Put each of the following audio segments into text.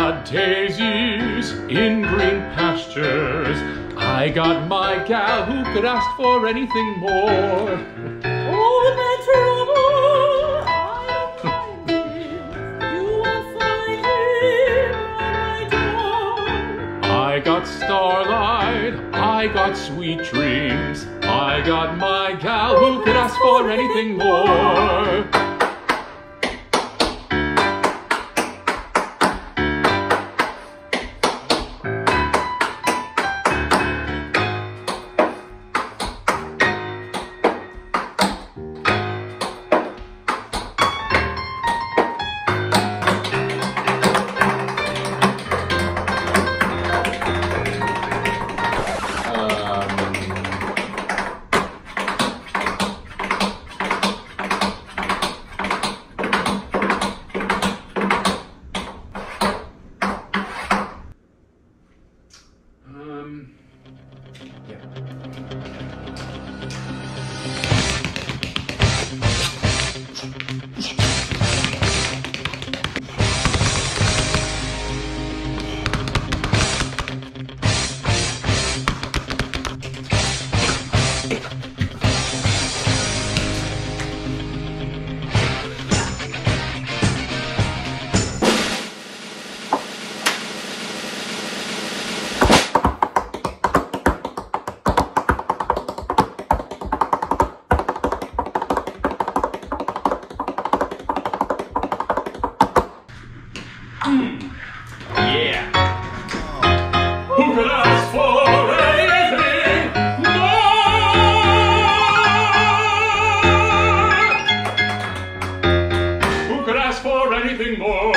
got daisies in green pastures. I got my gal, who could ask for anything more? All my trouble I find him. You won't find him on my door. I got starlight, I got sweet dreams. I got my gal, who could ask for anything more? Yeah. Who could ask for anything more? Who could ask for anything more?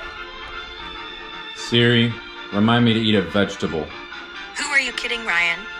Siri, remind me to eat a vegetable. Who are you kidding, Ryan?